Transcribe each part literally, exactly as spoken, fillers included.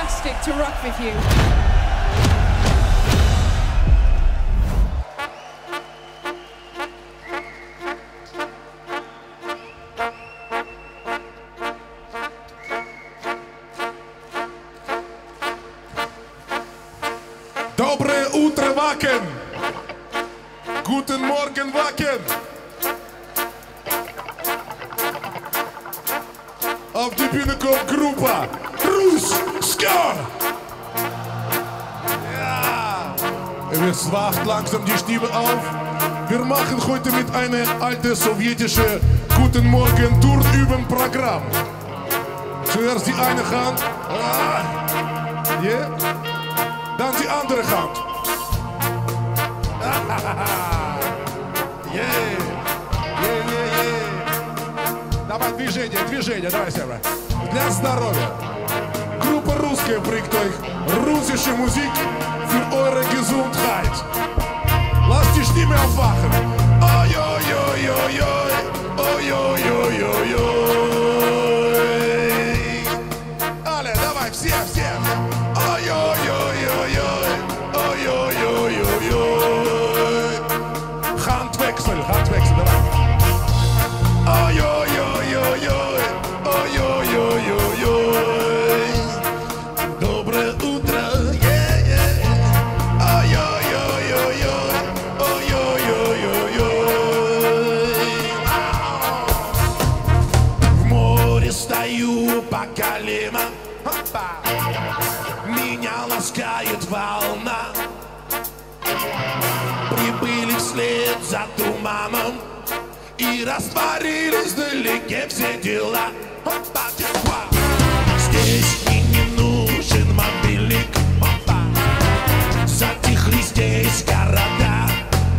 fantastic to rock with you. Доброе утро, Wacken! Guten Morgen, Wacken! Auf die Bühne kommt Gruppe Russ Ska! Ja! Es wacht langsam die Stimme auf. Wir machen heute mit einer alten sowjetischen Guten Morgen Turnüben-Programm. Zuerst die eine Hand. Ah. Yeah. Dann die andere Hand. Yeah. Yeah, yeah, yeah. Давай движение, движение, давай, Сева. Для здоровья. Группа русская bringt euch russische Musik für eure Gesundheit. Lasst die Stimme aufwachen. Oi, oi, oi, oi, oi, oi, oi, oi, oi. Alle, давай, все, все. Ой, ой, ой, ой, ой, ой, ой, ой, ой. Handwechsel, Handwechsel, давай. Ой, ой, ой, ой, ой, ой, ой, ой, ой, ой. Доброе утро, yeah, yeah. Ой, ой, ой, ой, ой, ой, ой, ой, ой. В море стою по колено. Меня ласкает волна. Прибыли вслед за туманом и растворились вдалеке все дела. Здесь мне не нужен мобильник. Затихли здесь города.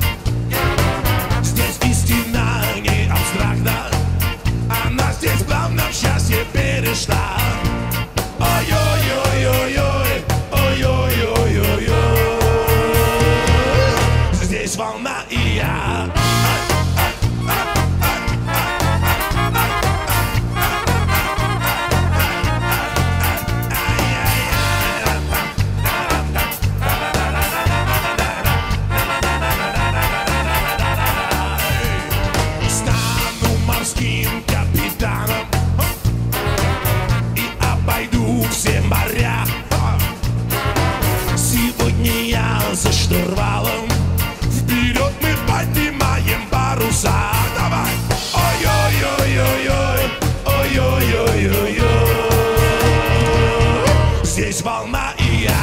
Здесь истина не абстрактна. Она здесь плавно в счастье перешла. Ой-ой-ой-ой-ой, ой-ой-ой-ой-ой. Здесь волна и я. Стану морским капитаном и обойду все моря. Сегодня я за штурвалом. Вперед мы поднимаем паруса. Давай! Ой-ой-ой-ой-ой, ой-ой-ой-ой-ой. Здесь волна и я.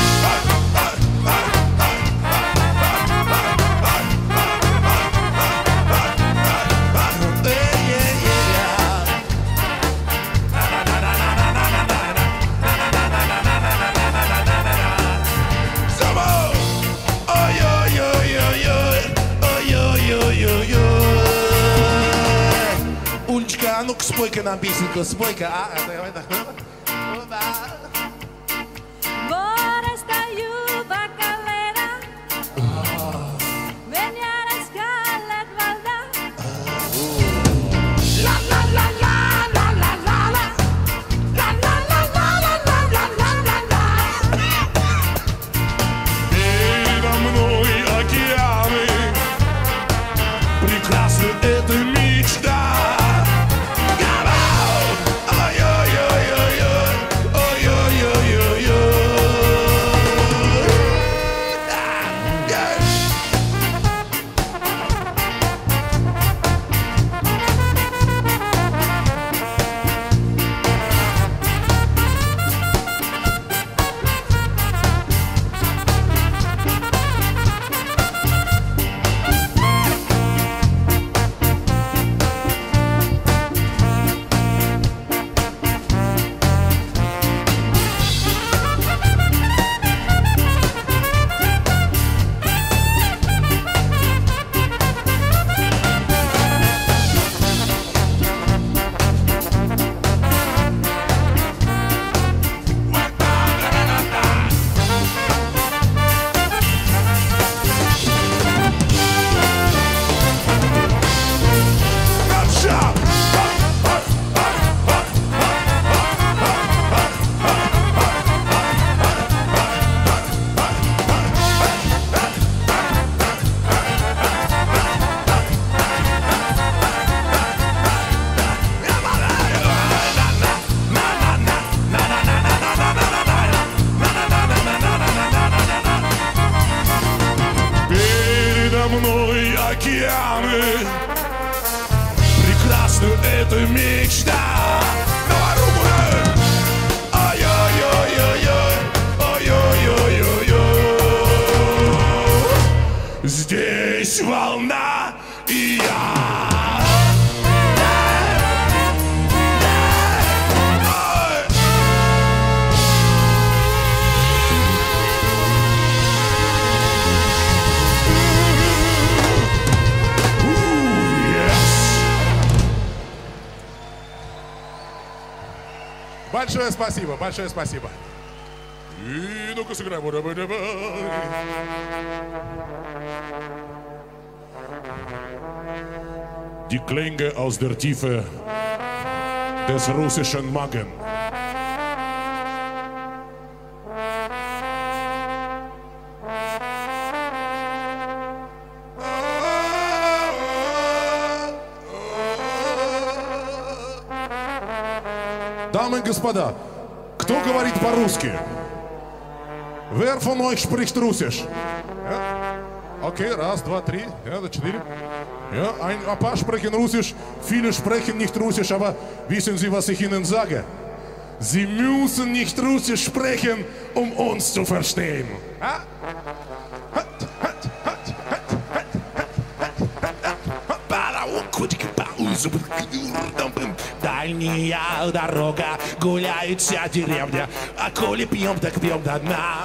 Улечка, а ну-ка спой-ка нам песенку, спой-ка, а? Давай, давай. Море стою по колено, меня раскалит волна. Ла-ла-ла-ла-ла-ла-ла-ла, ла-ла-ла-ла-ла-ла-ла-ла-ла. Передо мной океаны, прекрасна эта мечта. Ой-ой-ой-ой-ой, ой-ой-ой. Большое спасибо, большое спасибо. И ну-ка сыграем. Die Klänge aus der Tiefe des russischen Magen. Дамы и господа, кто говорит по-русски? Wer von euch spricht Russisch? Ja? Okay, раз, два, три, ja, четыре. Ja, ein paar sprechen Russisch, viele sprechen nicht Russisch, aber wissen Sie, was ich Ihnen sage? Sie müssen nicht Russisch sprechen, um uns zu verstehen. Ja? Дальняя дорога, гуляет вся деревня, а коли пьем, так пьем до дна.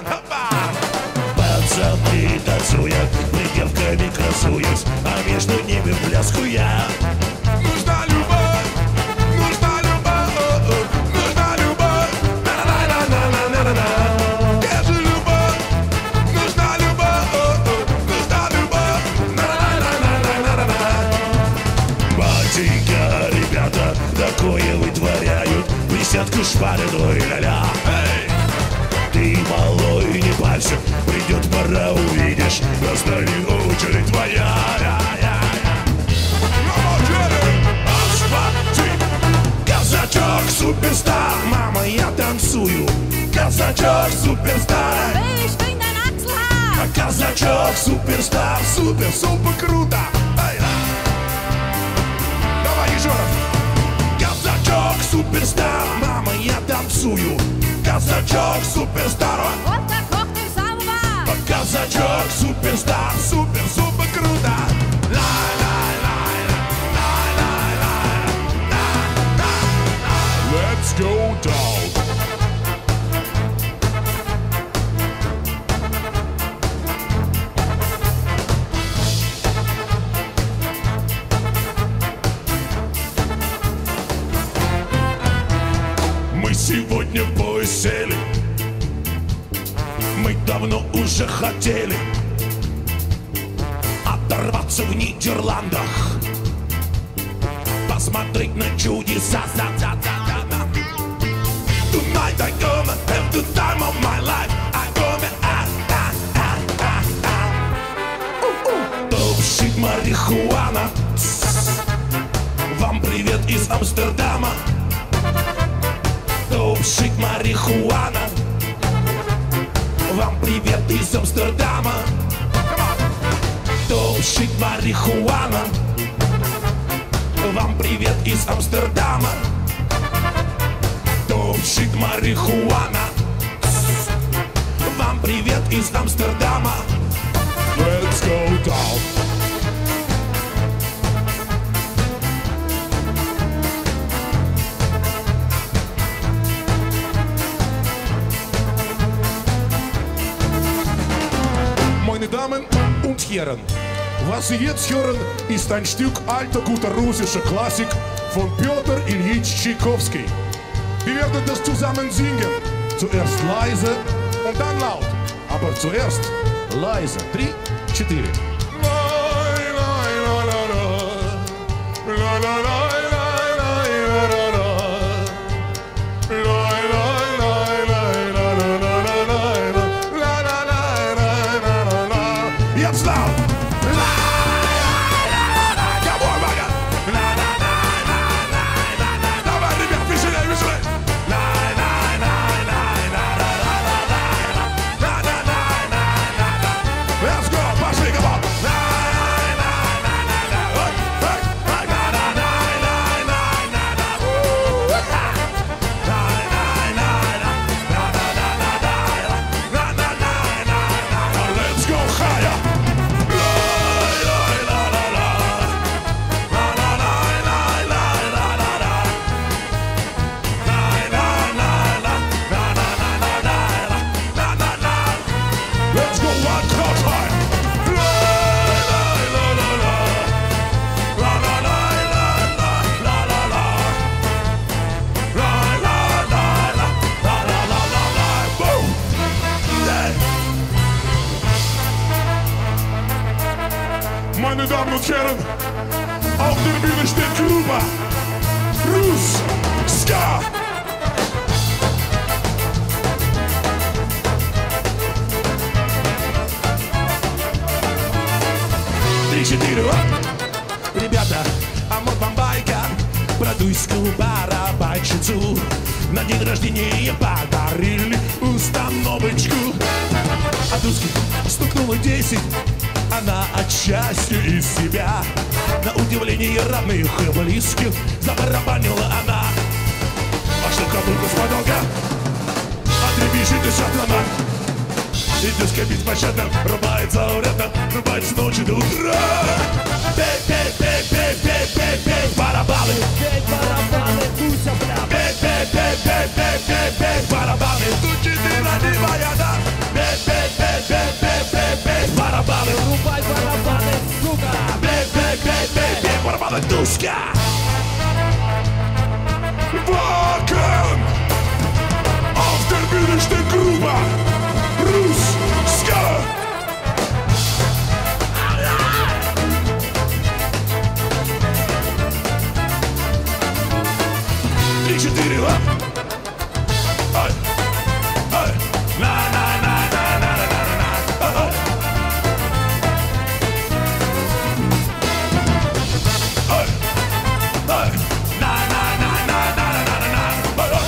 Пацаны танцуют, пред девками красуюсь, а между ними бляску я. Нужна любовь, нужна любовь, нужна любовь. На-на-на-на-на-на-на. Где же любовь? Нужна любовь, нужна любовь. На-на-на-на-на-на-на. Батенька, ребята, такое вытворяют, присядку шпарят, ой ля-ля. Ты малой, не парься, придет пора, увидишь, настанет очередь твоя. Казачок суперстар, мама, я танцую. Казачок суперстар. Baby, schwing dein Achselhaar. Казачок суперстар, супер, супер круто. Давай еще раз. Казачок суперстар, мама, я танцую. Казачок суперстар. Вот так kocht im Samovar. Казачок суперстар, супер, супер круто. Let's go down. Мы сегодня в поезд сели, мы давно уже хотели оторваться в Нидерландах, посмотреть на чудеса. Tonight I come and have the time of my life. I come and ah, ah, ah, ah, ah. Топшит марихуана. Вам привет из Амстердама. Топшит марихуана. Вам привет из Амстердама. Топшит марихуана. Вам привет из Амстердама. Топшит марихуана. Вам привет из Амстердама. Let's go down. Meine Damen und Herren, was Sie jetzt hören, ist ein Stück alter guter russischer Klassik von Peter Ilyich Tschaikowski. Wir werden das zusammen singen. Zuerst leise und dann laut. Aber zuerst leise. Три, четыре. Jetzt laut! Let's go, пошли, come on. und Herren, auf der Bühne steht Gruber, Rus, Ska. Три-четыре, ребята, а вот вам байка про тульскую барабанщицу. На день рождения подарили установочку. А Тульский стукнуло десять, она от счастья из себя. На удивление родных и близких забарабанила она. А штука только с потолка отребежит из шатрона. И Тульский беспощадно рубается урядно, рубается с ночи до утра. Пей, пей, пей, пей, пей, пей, пей, барабаны. Пей барабаны, Туся, бля. Пей, пей, пей, пей, пей, пей, пей, барабаны. Тучи ты родимая, да. Пей, пей, пей, пей, пей, пей, пей, барабаны. Рубай барабаны, сука. Пей, пей, пей, пей, пей, барабаны, Туська. Wacken! Auf der Bühne steht Gruber, Rus, Ska. Три-четыре, а? Ай, ай, на, на, на, на, на, на, на, на, ай. Ай, ай, на, на, на, на, на, на, на, на, ай, ай.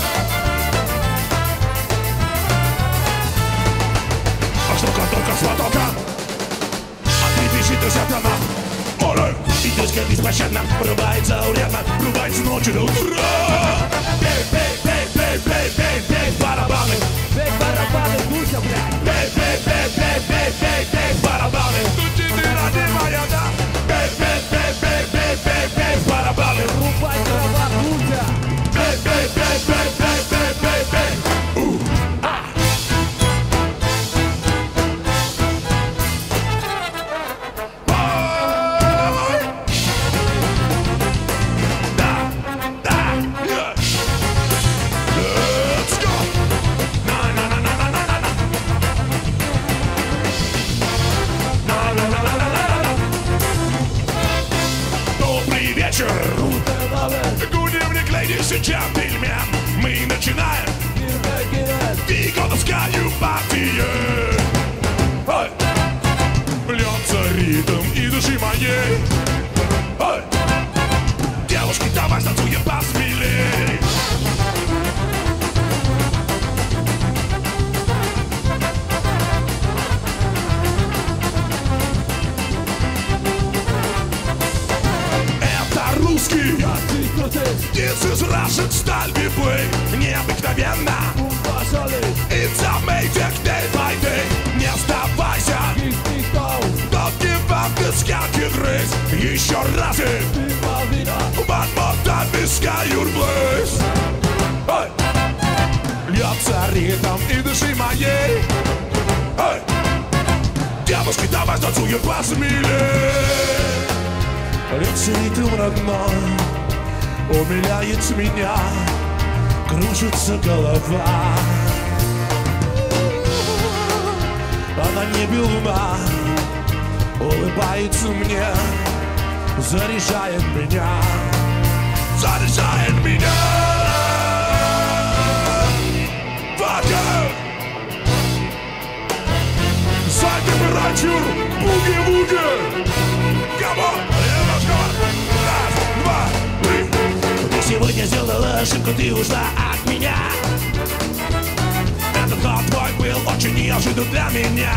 А штука только с потолка отребежит из окна. Море! И Тульский беспощадно врубается урядно, врубается ночью до утра. Пей, пей, пей, пей, пей, пей, пей, барабаны. Пей барабаны, Туся, бля. Пей, пей, пей, пей, пей, пей, пей, барабаны. Тучи ты родимая, да. Пей, пей, пей, пей, пей, пей, пей, барабаны. Рубай барабан, Туся. Пей, пей, пей, пей, пей, пей, пей, пей. У, а. Ай. Да, да, yeah. Let's go. На, на, на, на, на, на, на. На, на, на, на, на, на, на. Добрый вечер. Гудевник, лейдис и джентльмен. Мы начинаем Виконовскую партию. Ай. Льется ритм и души моей. Ай. Девушки, давай танцуем посмелей. Это русский. This is Russian style we play. Необыкновенно. It's amazing day by day. Не сдавайся. Don't give up this county race. Еще раз и one more time the sky your blaze. Ай. Льется ритм и души моей. Ай. Девушки, давай танцуем посмелей. Льется ритм родной, умиляет меня, кружится голова. А на небе луна улыбается мне, заряжает меня, заряжает меня. Wacken! Seit Temperatur, Boogie Woogie. Come on, немножко. Раз, два, три. Ты сегодня сделала ошибку, ты ушла от меня. Этот ход твой был очень неожиданно для меня.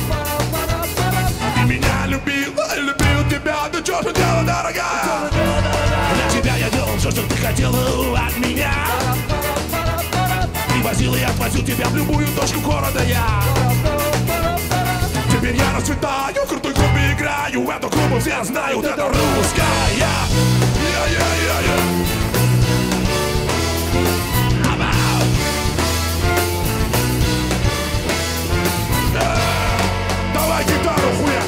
Ты меня любила, любил тебя, ты что же делала, дорогая? Для тебя я делал все, что ты хотела от меня. Привозил и отвозил тебя в любую точку города я. Теперь я расцветаю, в крутой клубе играю. Эту клубу все знают, это русская. Я-я-я-я. Давай гитару, хуя!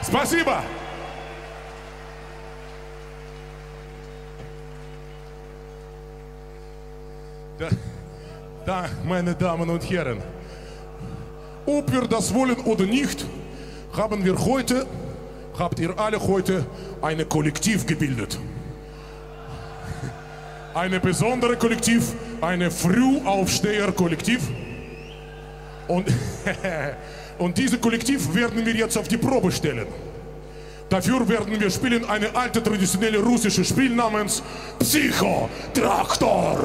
Спасибо. Da, da, meine Damen und Herren, ob wir das wollen oder nicht, haben wir heute, habt ihr alle heute ein Kollektiv gebildet. Eine besondere Kollektiv, eine Frühaufsteher-Kollektiv. Und, und dieses Kollektiv werden wir jetzt auf die Probe stellen. Dafür werden wir spielen eine alte traditionelle russische Spiel namens Psychotraktor.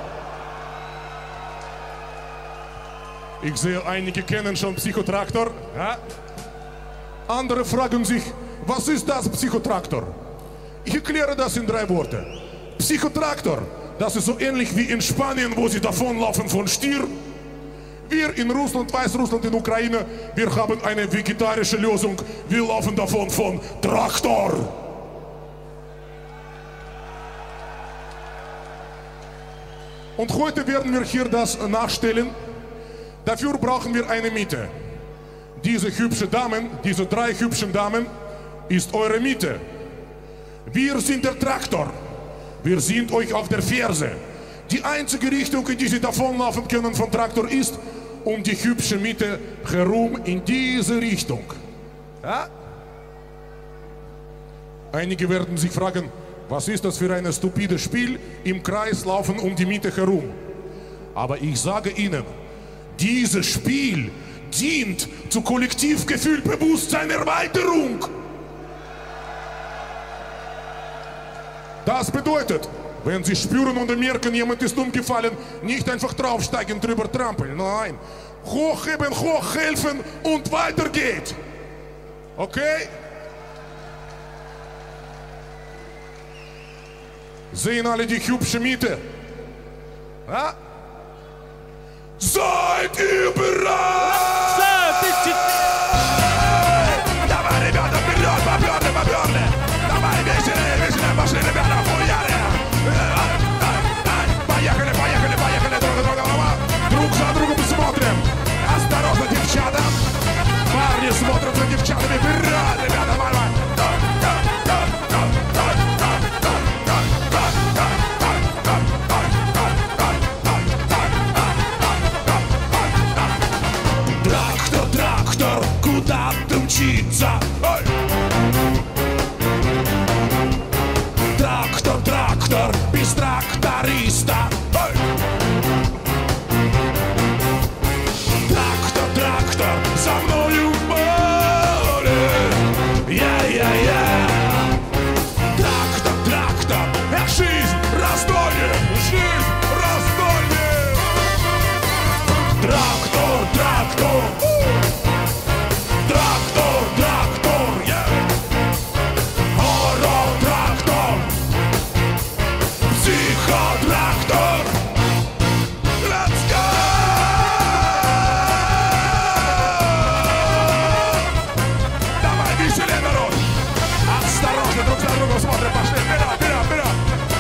Ich sehe, einige kennen schon Psychotraktor. Ja? Andere fragen sich, was ist das Psychotraktor? Ich erkläre das in drei Worte. Psychotraktor, das ist so ähnlich wie in Spanien, wo sie davonlaufen von Stier. Wir in Russland, Weißrussland, in Ukraine, wir haben eine vegetarische Lösung. Wir laufen davon von Traktor. Und heute werden wir hier das nachstellen. Dafür brauchen wir eine Miete. Diese hübsche Damen, diese drei hübschen Damen, ist eure Miete. Wir sind der Traktor. Wir sind euch auf der Ferse. Die einzige Richtung, in die sie davonlaufen können vom Traktor, ist um die hübsche Miete herum in diese Richtung. Ja? Einige werden sich fragen, was ist das für ein stupides Spiel? Im Kreis laufen um die Miete herum. Aber ich sage Ihnen, dieses Spiel dient zur Kollektivgefühl-Bewusstseinerweiterung. Das bedeutet, wenn Sie spüren und merken, jemand ist umgefallen, nicht einfach draufsteigen, drüber trampeln. Nein, hochheben, hochhelfen und weiter geht. Okay? Sehen alle die hübsche Miete? Ja? Seid ihr bereit? Давай, ребята, вперед, попёрли, попёрли! Давай, веселее, веселее, пошли, ребята, хуяри! Поехали, поехали, поехали, друг друга, друг за другом смотрим! Осторожно, девчата! Парни смотрят за девчатами, вперед, ребята, давай! Трактор, трактор, куда ты мчится? Ой! Трактор, трактор, без тракториста. Ой! Трактор, трактор, за мною в поле. Я-я-я. Трактор, трактор, эх, жизнь, раздолье, жизнь, раздолье. Трактор, трактор, трактор, трактор, yeah. Хоррор, трактор, психотрактор. Let's go! Давай, веселее, народ! Осторожно, друг за другом смотрим, пошли, вперед, вперед, вперед!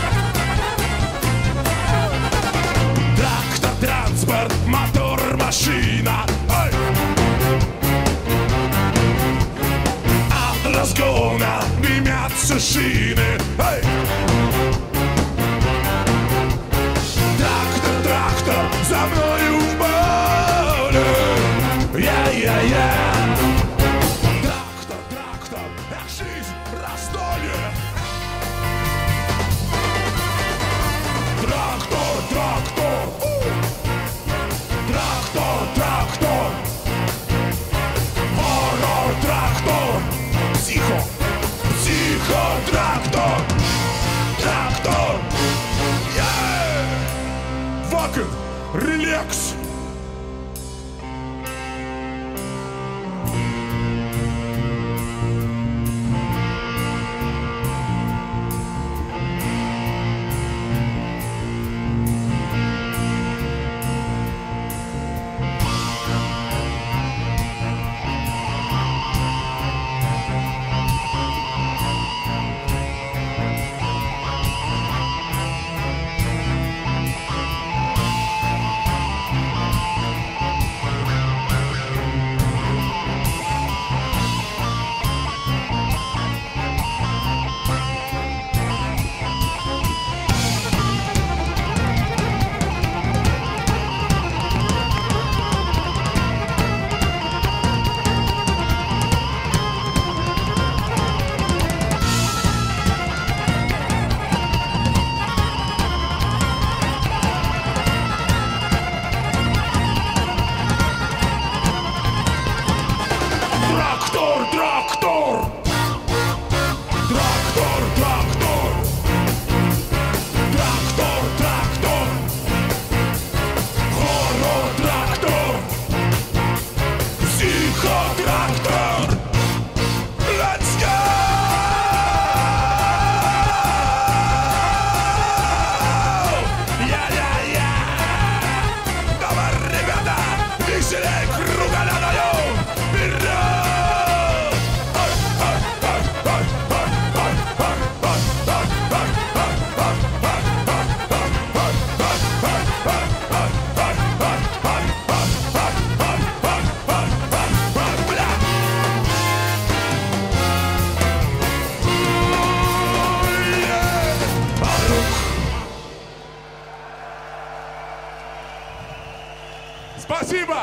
Трактор, транспорт, мотор, машина. Ой! От разгона дымятся шины. Эй! Трактор, трактор, за мною в поле. Я-я-я. Трактор, трактор, эх, жизнь, раздолье. Трактор, трактор, у! Трактор, трактор, хоррор, трактор, психо, психотрактор. Kontractor. Let's go! Я-я-я! Давай, ребята, веселей круга надаем! Вперед! Спасибо!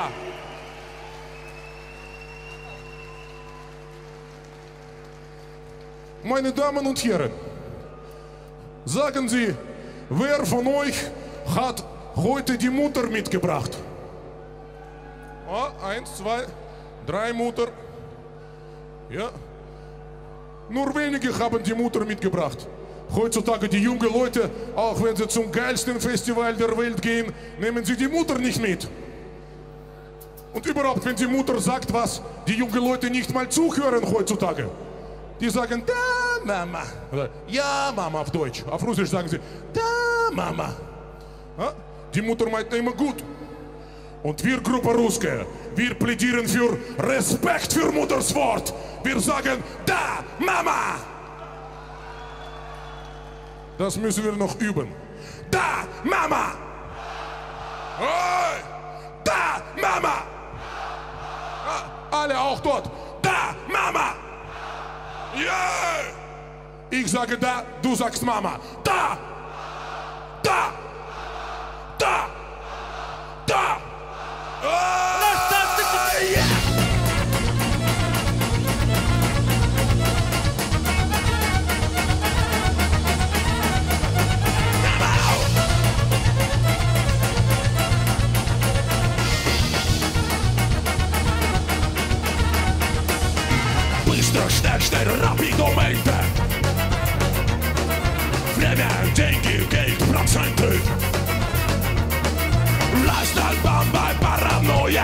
Meine Damen und Herren, sagen Sie, wer von euch hat heute die Mutter mitgebracht? Oh, eins, zwei, drei Mutter. Ja. Nur wenige haben die Mutter mitgebracht. Heutzutage die jungen Leute, auch wenn sie zum geilsten Festival der Welt gehen, nehmen sie die Mutter nicht mit. Und überhaupt, wenn die Mutter sagt was, die jungen Leute nicht mal zuhören heutzutage. Die sagen, da, Mama. Oder, ja, Mama auf Deutsch. Auf Russisch sagen sie, da, Mama. Ja? Die Mutter meint immer gut. Und wir, Gruppe Ruske, wir plädieren für Respekt für Mutters Wort. Wir sagen, da, Mama. Das müssen wir noch üben. Da, Mama. Hey. Da, Mama. Alle auch dort. Da, Mama. Yeah. Ich sage da, du sagst Mama. Da. Da. Da. Da. Oh, yeah. Быстро, schnell, schnell, rapidomente. Время, деньги, Geld, Prozente. Lifestyle, Bamba, Paranoia.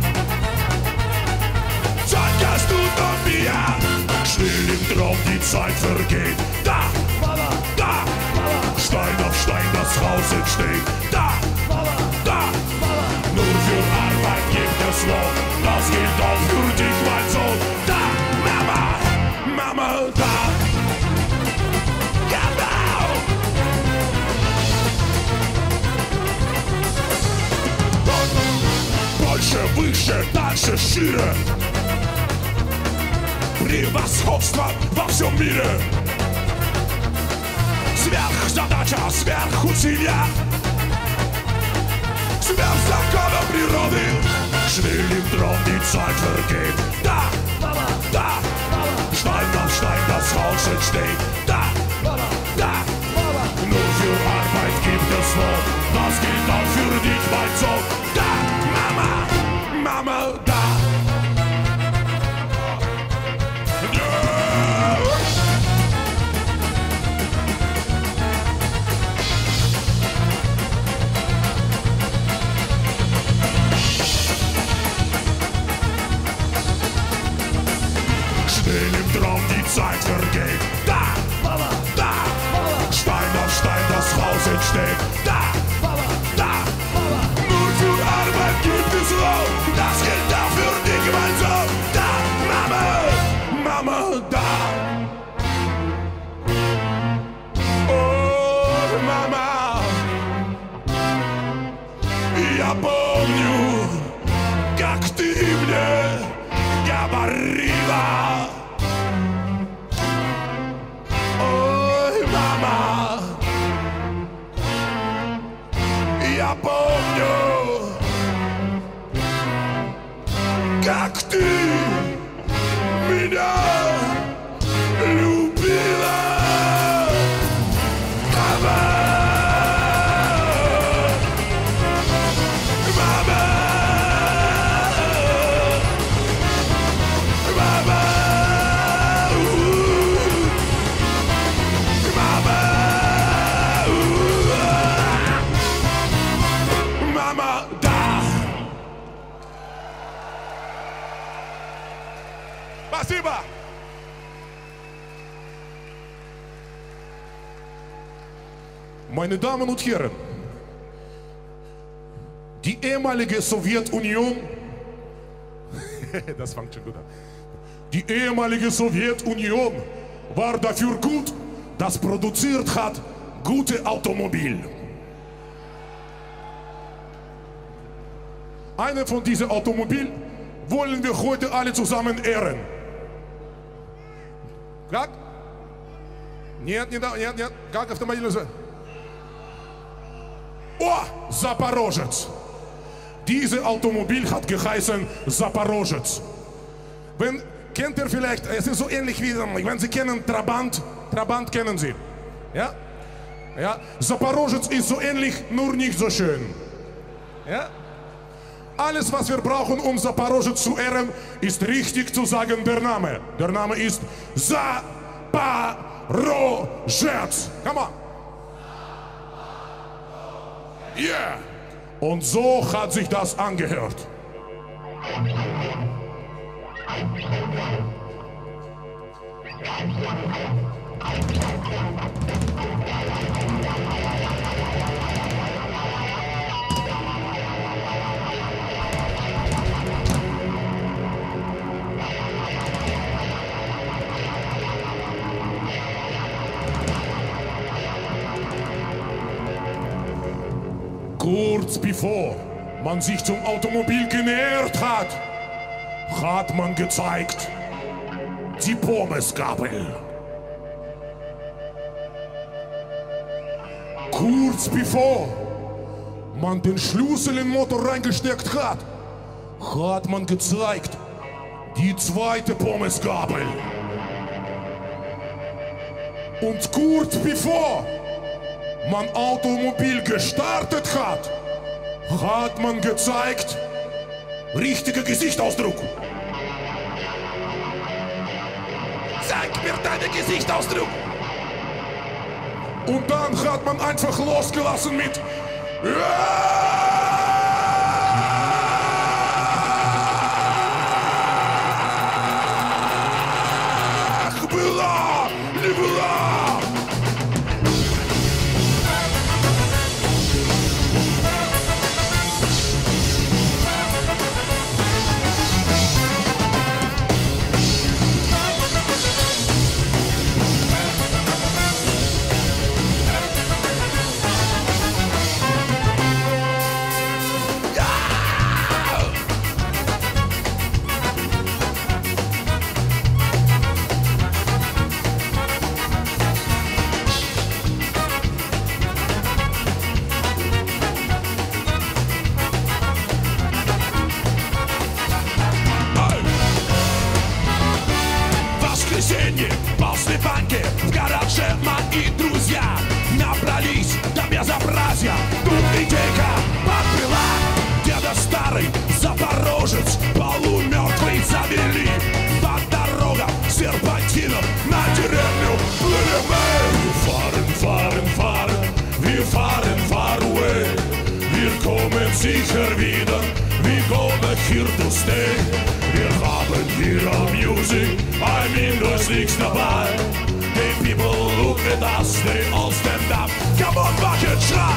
Zeit kannst du noch mir. Schnell im Traum, die Zeit vergeht. Da, da, Stein auf Stein, das Haus entsteht. Da, da, nur für Arbeit gibt es Lohn. Das gilt auch für dich, mein Sohn. Da, Mama, Mama, da. Genau. Больше, выше, дальше, шире. Превосходство во всем мире. Сверхзадача, сверхусилия. Сверхзакона природы. Schnell im Traum, die Zeit vergeht. Da, da, Stein auf Stein, das Haus entsteht. Da, da, nur für Arbeit gibt es Lohn. Das gilt auch für dich, mein Sohn. Da, Mama, Mama, da. Schnell im Traum, die Zeit vergeht. Da, da, Stein auf Stein, das Haus entsteht. Da, da, nur für Arbeit gibt es Lohn. Das gilt auch für dich, mein Sohn. Da, Mama, Mama, da. Oh, Mama, я помню, как ты мне говорила. Ой, мама, я помню, как ты меня любила. Мама, мама, мама, у, мама, у, мама, да. Спасибо. Meine Damen und Herren, die ehemalige Sowjetunion, das fängt schon gut an. Die ehemalige Sowjetunion war dafür gut, dass produziert hat gute Automobil. Eine von diesen Automobil wollen wir heute alle zusammen ehren. Как? Нет, не да, нет, нет. Как автомобиль называется? О, Запорожец. Diese Automobil hat geheißen Запорожец. Wenn, kennt ihr vielleicht, es ist so ähnlich wie, wenn Sie kennen Trabant, Trabant kennen Sie. Ja? Ja? Запорожец ist so ähnlich, nur nicht so schön. Ja? Alles, was wir brauchen, um Запорожец zu ehren, ist richtig zu sagen, der Name. Der Name ist Запорожец. Come on. Yeah. Und so hat sich das angehört. Kurz bevor man sich zum Automobil genähert hat, hat man gezeigt, die Pommesgabel. Kurz bevor man den Schlüssel in den Motor reingesteckt hat, hat man gezeigt, die zweite Pommesgabel. Und kurz bevor man Automobil gestartet hat, hat man gezeigt, richtiger Gesichtsausdruck. Zeig mir deinen Gesichtsausdruck. Und dann hat man einfach losgelassen mit Ах, была, не была. После банки в гараже мои друзья набрались до безобразия. Тут идейка подбила, деда старый запорожец полумертвый завели. По дорогам серпантином на деревню плыли мы. Fahren, fahren, fahren, wir fahren far away. Wir kommen sicher wieder, wir kommen hier to stay. Wir haben hier am Music, I mean, da ist nichts dabei. Hey people, look at us, they all stand up. Come on, mach jetzt Schlag!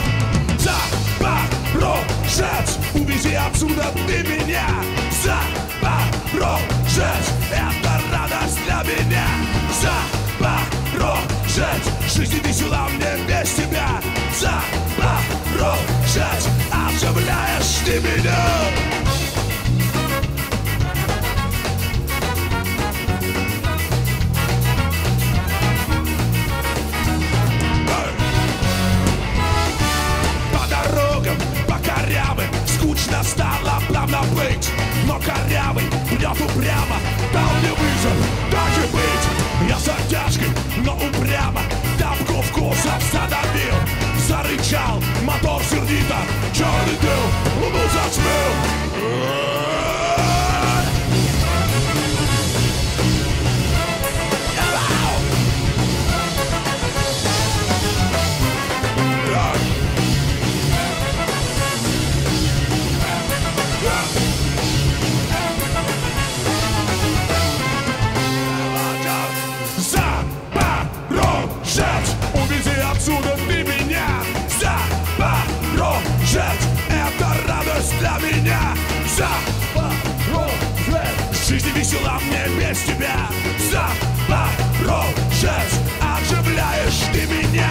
Запорожец, увези отсюда ты меня. Запорожец, это радость для меня. Запорожец, жизнь весела мне без тебя. Запорожец, оживляешь ты меня. Скучно стало плавно быть, но корявый бьет упрямо. Дал мне вызов, так и быть. Я с оттяжкой, но упрямо тапку в кузов задавил. Зарычал, мотор сердито, черный дым луну затмил. весело мне без тебя. Запорожец, оживляешь ты меня.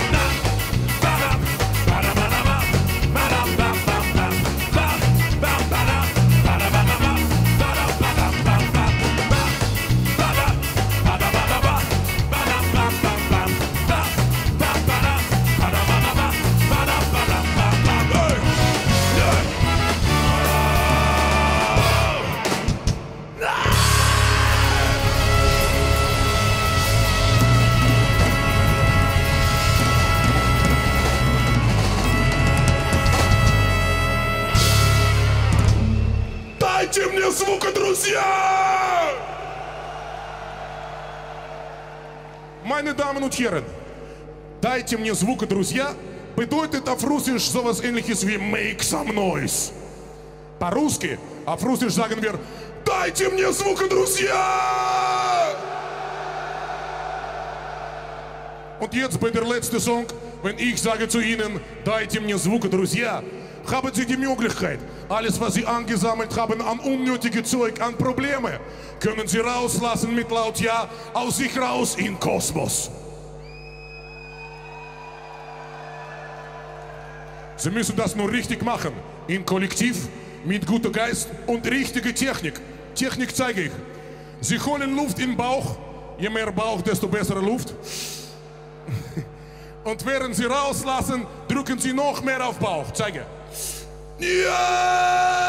Дайте мне звука, друзья! Meine Damen und Herren, дайте мне звука, друзья, bedeutet auf Russisch sowas ähnliches wie make some noise. По-русски, auf Russisch sagen wir, дайте мне звука, друзья! Und jetzt bei der letzten Song, wenn ich sage zu Ihnen, dайте мне звука, друзья, haben Sie die Möglichkeit, alles, was Sie angesammelt haben an unnötige Zeug, an Probleme, können Sie rauslassen mit laut Ja, aus sich raus in Kosmos. Sie müssen das nur richtig machen, in Kollektiv, mit gutem Geist und richtiger Technik. Technik zeige ich. Sie holen Luft im Bauch, je mehr Bauch, desto bessere Luft. Und während Sie rauslassen, drücken Sie noch mehr auf Bauch. Zeige. Ja!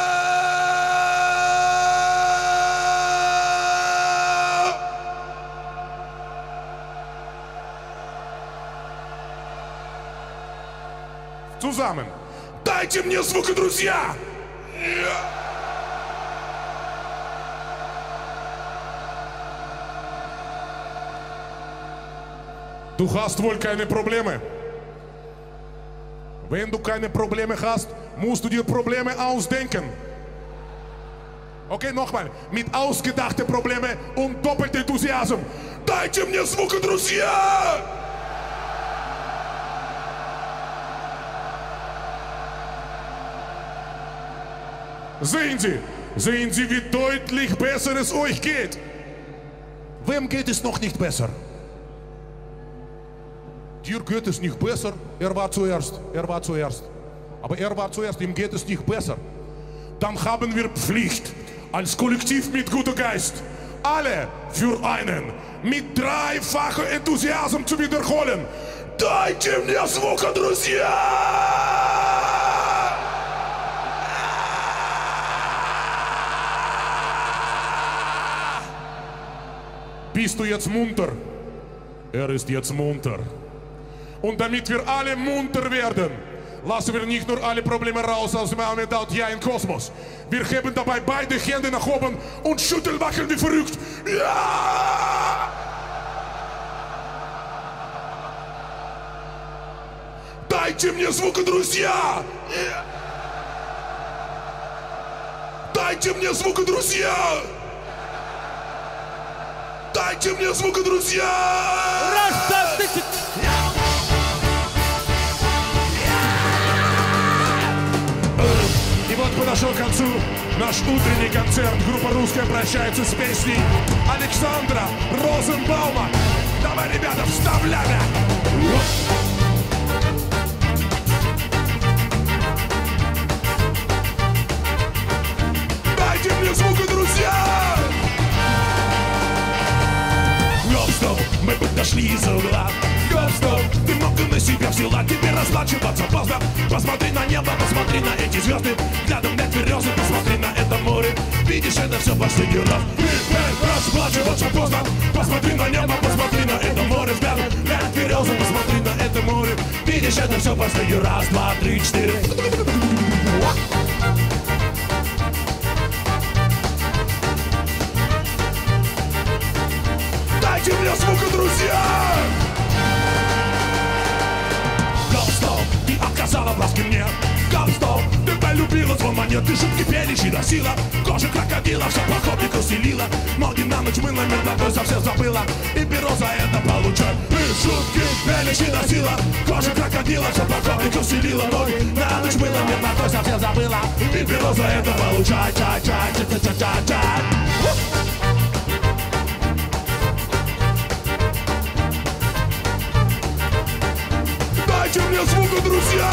Zusammen. Дайте мне звук, друзья! Ja! Du hast wohl keine Probleme. Wenn du keine Probleme hast, musst du dir Probleme ausdenken. Okay, nochmal. Mit ausgedachten Problemen und doppeltem Enthusiasm. Дайте мне звук, друзья! Sehen Sie, sehen Sie, wie deutlich besser es euch geht. Wem geht es noch nicht besser? Dir geht es nicht besser, er war zuerst, er war zuerst. Aber er war zuerst, ihm geht es nicht besser. Dann haben wir Pflicht, als Kollektiv mit gutem Geist, alle für einen, mit dreifacher Enthusiasm zu wiederholen. Дайте мне звука, друзья! Bist du jetzt munter? Er ist jetzt munter. Und damit wir alle munter werden, lassen wir nicht nur alle Probleme raus aus dem Moment Ja im Kosmos. Wir heben dabei beide Hände nach oben und schütteln wackeln wie verrückt. Ja! Дайте мне звук, друзья! Дайте мне звук, друзья! Дайте мне звук, друзья! И вот подошел к концу наш утренний концерт. Группа «Русская» прощается с песней Александра Розенбаума. Давай, ребята, вставляем! Дайте мне звук, друзья! Гоп-стоп, мы подошли из-за угла. Гоп-стоп, ты много на себя взяла, теперь расплачиваться поздно. Посмотри на небо, посмотри на эти звезды. Взглядом нет березы, посмотри на это море. Видишь, это все последний раз. Теперь расплачиваться поздно. Посмотри на небо, посмотри на это море. Взглядом нет березы, посмотри на это море. Видишь, это все последний раз. Два, три, четыре. Дайте мне звука, друзья! Гоп-стоп, ты отказала в ласке мне. Гоп-стоп, ты полюбила звон монет, ты шутки пелишь и носила. Кожа крокодила, все походнику селила. Ноги на ночь мыла, меднотой совсем забыла. И перо за это получай. Ты шутки пелишь и носила. Кожа крокодила, все походнику селила. Ноги на ночь мыла, меднотой совсем забыла. И перо за это получай. Чай, чай, чай, чай, чай, чай. друзья!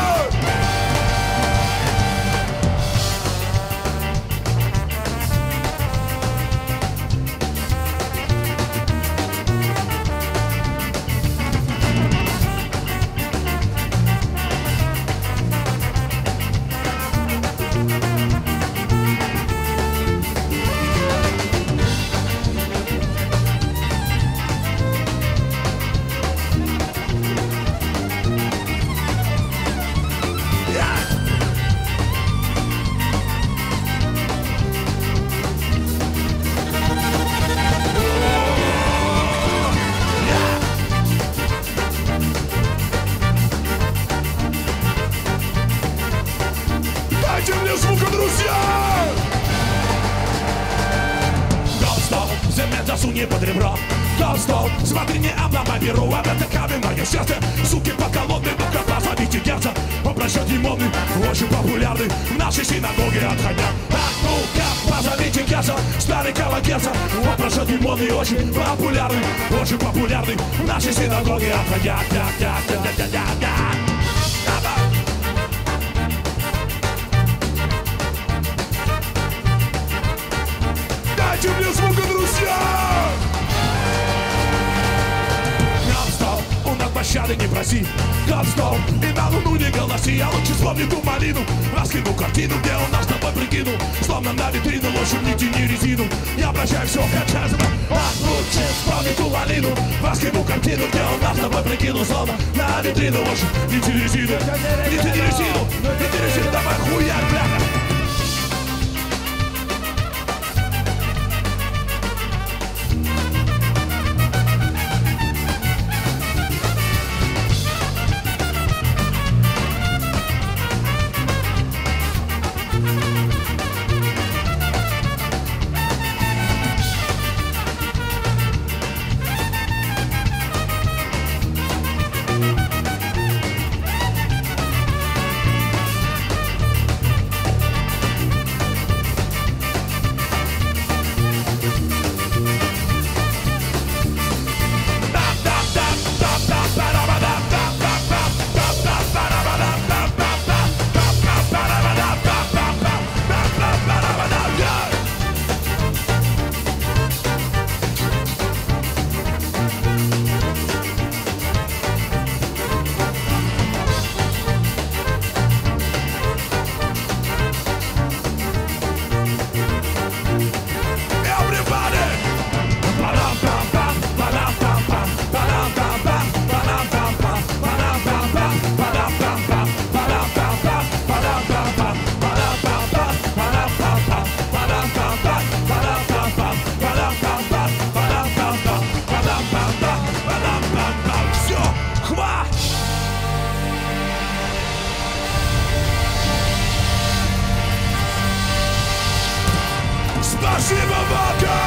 Дайте мне звука, друзья! Гоп-стоп, земля засуни под ребро. Гоп-стоп, смотри, не обломай перу. А это каменное счастье. Суки подколодные, ну-ка позовите герца. Он прощет модный, очень популярный в нашей синагоге отходя. А ну-ка позовите герца, старикова герца. Он прощет модный, очень популярный, очень популярный в нашей синагоге отходя. Дайте мне звука, друзья! Гоп-стоп, у нас пощады не проси. Гоп-стоп, и на луну не голоси. Я лучше вспомни ту малину, раскину картину, где он нас с тобой прикинул. Словно на витрину, в общем, не тяни резину. Я прощаю все, как честно. А лучше вспомни ту малину, раскину картину, где он нас с тобой прикинул. Словно на витрину, в общем, не тяни резину. Не тяни резину, не тяни резину, давай хуяк, бляха. Спасибо, Вака!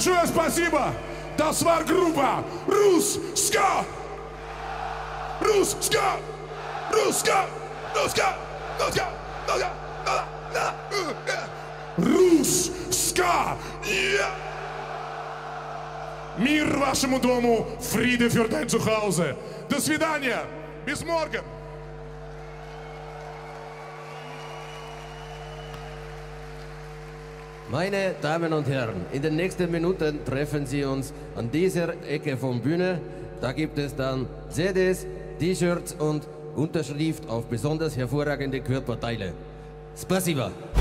Большое спасибо. Das war Группа Русска. Русска. Русска. Русска. Русска. Русска. Мир вашему дому. Friede für dein Zuhause. До свидания. Bis morgen. Meine Damen und Herren, in den nächsten Minuten treffen Sie uns an dieser Ecke von Bühne. Da gibt es dann C Ds, T-Shirts und Unterschrift auf besonders hervorragende Körperteile. Spasiba!